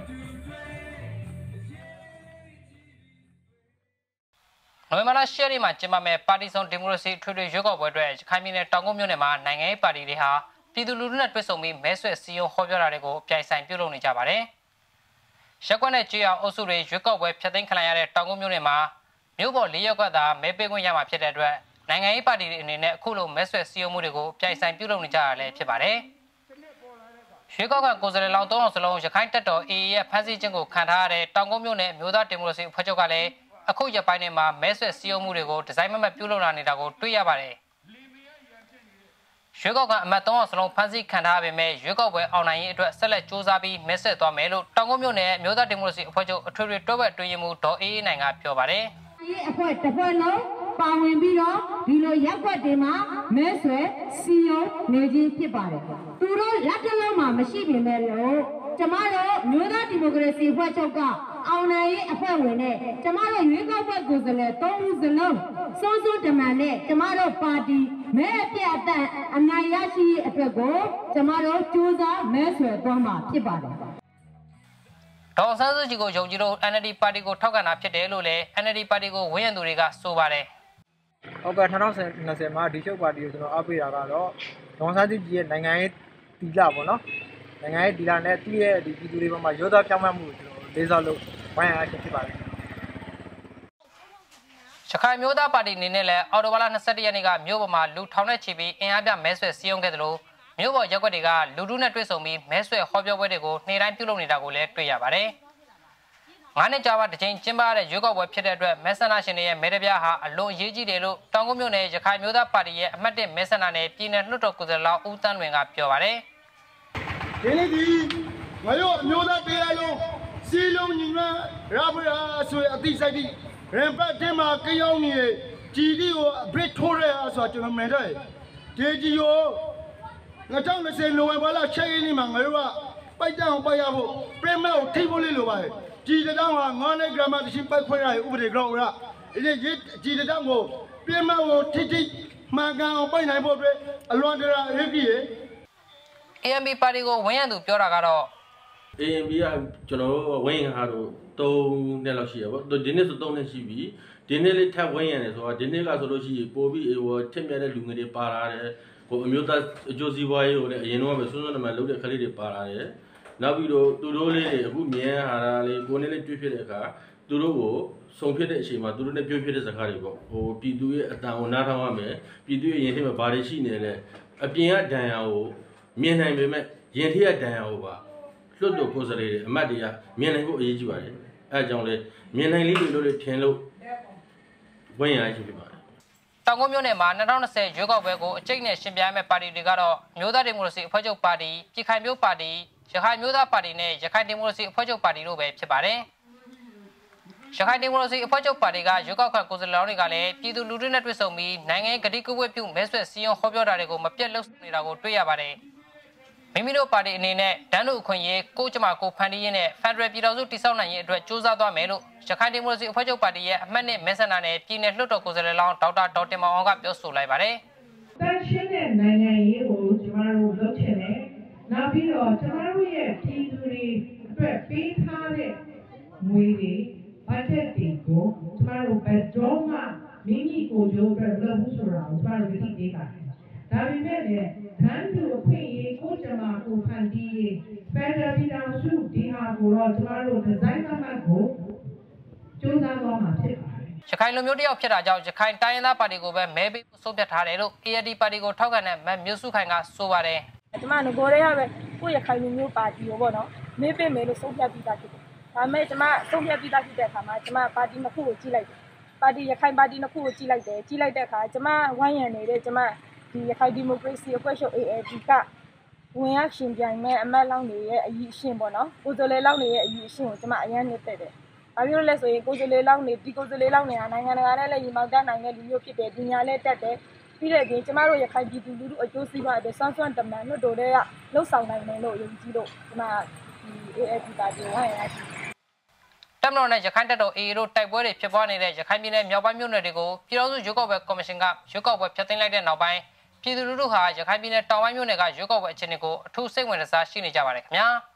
နိုဝင်ဘာလ10ရက်နေ့မှာကျင်းပမယ့်ပါတီစုံဒီမိုကရေစီထွေထွေရွေးကောက်ပွဲအတွက်ခိုင်ပြည်နယ်တောင်ကုန်းမြို့နယ်မှာနိုင်ငံရေးပါတီတွေဟာပြည်သူလူထုနဲ့တွေ့ဆုံပြီးမဲဆွယ်စည်းရုံးဟောပြောတာတွေကိုပြိုင်ဆိုင်ပြုလုပ်နေကြပါတယ်။ရက်ကွက်နဲ့ကြေးအောင်အုပ်စုတွေရွေးကောက်ပွဲဖျက်သိမ်းခံရတဲ့တောင်ကုန်းမြို့နယ်မှာမြို့ပေါ်၄ရက်ကွက်သာမဲပေးခွင့်ရမှာဖြစ်တဲ့အတွက်နိုင်ငံရေးပါတီတွေအနေနဲ့အခုလိုမဲဆွယ်စည်းရုံးမှုတွေကိုပြိုင်ဆိုင်ပြုလုပ်နေကြရလဲဖြစ်ပါတယ်။ရွှေကောက်ကကိုယ်စားလှယ်လောင်း300စလုံးရခိုင်တပ်တော် AA ရဲ့ဖမ်းဆီးခြင်းကိုခံထားရတဲ့တောင်ကုန်းမြို့နယ်မျိုးသားဒီမိုကရေစီအဖွဲ့ချုပ်ကလည်းအခုရပိုင်းတွေမှာမဲဆွယ်စည်းရုံးမှုတွေကိုဒီဇိုင်းမမတ်ပြုလုပ်လာနေတာကိုတွေ့ရပါတယ်။ရွှေကောက်ကအမတ်300စလုံးဖမ်းဆီးခံထားပေမဲ့ရွှေကောက်ပွဲအောင်နိုင်ရေးအတွက်ဆက်လက်စ조사ပြီးမဲဆွယ်သွားမယ်လို့တောင်ကုန်းမြို့နယ်မျိုးသားဒီမိုကရေစီအဖွဲ့ချုပ်အထွေထွေတွဲဘက်တွင်ရမှုဒေါ်အေးအေးနိုင်ကပြောပါတယ်။ဒီအဖွဲ့တစ်ဖွဲ့လုံးပါဝင်ပြီးတော့ဒီလိုရက်ွက်တွေမှာမဲဆွယ်စီယုံနေခြင်းဖြစ်ပါတယ်။သူတို့လက်တလုံးမှာမရှိပေမဲ့လို့ကျမတို့မျိုးသားဒီမိုကရေစီအဖွဲ့ချုပ်ကအောင်နိုင်ရေးအဖွဲ့ဝင်နဲ့ကျမတို့ရွေးကောက်ပွဲကိုယ်စားလှယ်3ဦးစလုံးစိုးစိုးတမန်နဲ့ကျမတို့ပါတီမဲအပြတ်အသတ်အနိုင်ရရှိရေးအတွက်ကိုကျမတို့စ조사မဲဆွယ်သွားမှာဖြစ်ပါတယ်။ဒေါ်ဆန်းစုကြည်ကိုယုံကြည်လို့ NLD ပါတီကိုထောက်ခံတာဖြစ်တယ်လို့လည်း NLD ပါတီကိုဝန်းရံသူတွေကဆိုပါတယ်။ဟုတ်ကဲ့2020မှာဒီချုပ်ပါတီကိုကျွန်တော်အားပေးတာကတော့ဒေါ်ဆန်းစုကြည်ရဲ့နိုင်ငံရေးတီလာပေါ့နော်။နိုင်ငံရေးတီလာနဲ့သူ့ရဲ့ဒီပြည်သူတွေပေါ်မှာရိုးသားပြောင်းလဲမှုကိုကျွန်တော်လေးစားလို့ဝိုင်းရအဖြစ်ဖြစ်ပါတယ်။ရခိုင်မျိုးသားပါတီအနေနဲ့လည်းအော်တိုဘာလ21ရက်နေ့ကမြို့ပေါ်မှာလူထောင်နဲ့ချီပြီးအင်အားပြမဲဆွယ်စည်းရုံးခဲ့သလိုမြို့ပေါ်ရက်ွက်တွေကလူထုနဲ့တွေ့ဆုံပြီးမဲဆွယ်ဟောပြောပွဲတွေကိုနေ့တိုင်းပြုလုပ်နေတာကိုလည်းတွေ့ရပါတယ်။9နှစ်ကြာမှတစ်ချိန်ကျင်းပတဲ့ရွေးကောက်ပွဲဖြစ်တဲ့အတွက်မဲဆန္ဒရှင်တွေရဲ့မဲတပြားဟာအလွန်အရေးကြီးတယ်လို့တောင်ကုန်းမြို့နယ်ရခိုင်မျိုးသားပါတီရဲ့အမှတ်1မဲဆန္ဒနယ်ပြည်နယ်လွှတ်တော်ကိုယ်စားလှယ်လောင်းဦးတန်းလွင်ကပြောပါတယ်။ဒီနေ့ဒီငါတို့အမျိုးသားတရားလုံးစီလုံးညီမရပါရဆိုအတိစိတ်ဒီရင်ပတ်တင်မှာကြောင်းနေကြည်ဒီကိုအဘစ်ထိုးရဲဆိုကျွန်တော်မြင်တယ်ဒီကြီးကို2020နိုဝင်ဘာလ6ရက်နေ့မှာငါတို့ကပိုက်တောင်ပိုက်ရဖို့ပြင်မဲ့ကိုထိဖို့လေးလိုပါတယ်ကြည်တောင်က9နှစ်ဂရမတရှိပိုက်ခွဲရဥပဒေကြောင့်ရဒီကြည်တောင်ကိုပြင်မဲ့ကိုထိမှန်ကန်အောင်ပိုက်နိုင်ဖို့အတွက်အလွန်တရာအရေးကြီးရ AMB ပါတီကိုဝန်းရံသူပြောတာကတော့ AMB ကကျွန်တော်တို့ဝန်းရံဟာတို့3နှစ်လောက်ရှိရပေါ့ဒီနေ့ဆို3နှစ်ရှိပြီဒီနေ့လေးထပ်ဝန်းရံတယ်ဆိုတော့ဒီနေ့ကဆိုလို့ရှိရင်ပို့ပြီးထက်မြက်တဲ့လူငယ်တွေပါလာတယ်ကိုအမျိုးသားအကျိုးစီးပွားရေးကိုလည်းအရင်တော့ပဲစွန်းစွန်းနမလုပ်တဲ့ခလေးတွေပါလာတယ်နောက်ပြီးတော့သူတို့လေးတွေအခုမြင်ဟာတာလေးကိုနေလေးတွေ့ဖြစ်တဲ့အခါသူတို့ကိုစုံဖြစ်တဲ့အချိန်မှာသူတို့နဲ့ပြောဖြစ်တဲ့စကားတွေပေါ့ပြည်သူရဲ့အတန်ကိုနားထောင်ရမယ်ပြည်သူရဲ့ရင်ထဲမှာဘာတွေရှိနေလဲအပြင်ကဒဏ်ရာကိုမြင်နိုင်ပေမဲ့ရင်ထဲကဒဏ်ရာကိုပါလွတ်တော်ကိုယ်စားလှယ်တွေအမတ်တွေကမြင်နိုင်ဖို့အရေးကြီးပါတယ်အဲအကြောင်းလေမြင်နိုင်လေးတွေလို့ထင်လို့ဝန်းရံရှိဖြစ်ပါတယ်တောင်ကုန်းမြို့နယ်မှာ2020ရွေးကောက်ပွဲကိုအကျိတ်နဲ့ရှင်ပြိုင်မဲ့ပါတီတွေကတော့မျိုးသားဒီမိုကရေစီအဖွဲ့ချုပ်ပါတီပြည်ခိုင်မျိုးပါတီရခိုင်မျိုးသားပါတီနဲ့ရခိုင်ဒီမိုကရေစီအဖွဲ့ချုပ်ပါတီတို့ပဲဖြစ်ပါတယ်ရခိုင်ဒီမိုကရေစီအဖွဲ့ချုပ်ပါတီကရွေးကောက်ခံကိုယ်စားလှယ်တွေကလည်းပြည်သူလူထုနဲ့တွေ့ဆုံပြီးနိုင်ငံဂတိကဝတ်ပြုမဲဆွယ်စည်းရုံးဟောပြောတာတွေကိုမပြတ်လုပ်နေတာကိုတွေ့ရပါတယ်မိမိတို့ပါတီအနေနဲ့ဒန်းတို့အခွင့်အရေးကိုကျမကိုဖန်တီးရင်းနဲ့ဖက်ဒရယ်ပြည်တော်စုတည်ဆောက်နိုင်ရေးအတွက်စ조사သွားမယ်လို့ရခိုင်ဒီမိုကရေစီအဖွဲ့ချုပ်ပါတီရဲ့အမှတ်1မဲဆန္ဒနယ်ပြည်နယ်လွှတ်တော်ကိုယ်စားလှယ်လောင်းဒေါက်တာဒေါ်တင်မောင်အောင်ကပြောဆိုလိုက်ပါတယ်။တန်ရှင်းတဲ့နိုင်ငံရေးကိုကျမတို့လုပ်ချင်တယ်။နောက်ပြီးတော့ကျမတို့ရဲ့ပြည်သူတွေအတွက်ပေးထားတဲ့ငွေတွေဘတ်ဂျက်တွေကိုကျမတို့ဘယ်တော့မှမိမိကိုယ်ကျိုးအတွက်လုပ်ဖို့ဆိုတာကိုကျမတို့သိပေးပါတယ်။ဒါပေမဲ့လည်းဒန်းတူအခွင့်အရေးကိုကျမကိုဖန်တီးရေးဖက်ဒရယ်ပြည်ထောင်စုဒီဟာကိုတော့ကျမတို့ဒီဇိုင်းမှတ်ကိုစ조사သွားမှာဖြစ်ပါတယ်။ရခိုင်လူမျိုးတယောက်ဖြစ်တာကြောင့်ရခိုင်တိုင်းရင်းသားပါတီကိုပဲမဲပေးဖို့ဆုံးဖြတ်ထားတယ်လို့ ARD ပါတီကိုထောက်ခံတဲ့မတ်မျိုးစုခိုင်ကဆိုပါတယ်။ကျမငကိုတွေကပဲကိုရခိုင်လူမျိုးပါတီကိုပေါ့နော်မဲပေးမယ်လို့ဆုံးဖြတ်ပြီးသားဖြစ်တယ်။ဒါပေမဲ့ကျမဆုံးဖြတ်ပြီးသားဖြစ်တဲ့အခါမှာကျမပါတီနှစ်ခုကိုကြီးလိုက်တယ်။ပါတီရခိုင်ပါတီနှစ်ခုကိုကြီးလိုက်တယ်။ကြီးလိုက်တဲ့အခါကျမဝိုင်းရံနေတဲ့ကျမဒီရခိုင်ဒီမိုကရေစီအဖွဲ့ချုပ် ARD ကဝင်ရောက်ရှင်ပြိုင်မဲ့အမတ်လောင်းတွေရဲ့အရေးအရှင်းပေါ့နော်ကိုယ်စားလှယ်လောင်းတွေရဲ့အရေးအရှင်းကိုကျမအရင်နှစ်သက်တယ်။ဘာဖြစ်လို့လဲဆိုရင်ကိုယ်စားလှယ်လောင်းတွေဒီကိုယ်စားလှယ်လောင်းတွေကနိုင်ငံတကာနဲ့လည်းညီမောက်တတ်နိုင်တဲ့လူမျိုးဖြစ်တယ်ပညာလည်းတတ်တယ်ပြီးတဲ့အပြင်ကျမတို့ရခိုင်ပြည်သူလူထုအကျိုးစီးပွားအတွက်စွမ်းစွမ်းတမန်တို့တွေကလှုပ်ဆောင်နိုင်တယ်လို့ယုံကြည်လို့ကျမဒီ AFP ပါတီဝိုင်းရရှိတမန်တော်နဲ့ရခိုင်တပ်တော် AA တို့တိုက်ပွဲတွေဖြစ်ပွားနေတဲ့ရခိုင်ပြည်နယ်မြောက်ပိုင်းမြို့နယ်တွေကိုပြည်ထောင်စုရွေးကောက်ပွဲကော်မရှင်ကရွေးကောက်ပွဲဖျက်သိမ်းလိုက်တဲ့နောက်ပိုင်းပြည်သူလူထုဟာရခိုင်ပြည်နယ်တောင်ပိုင်းမြို့နယ်ကရွေးကောက်ပွဲအခြေအနေကိုအထူးစိတ်ဝင်စားရှိနေကြပါတယ်ခင်ဗျာ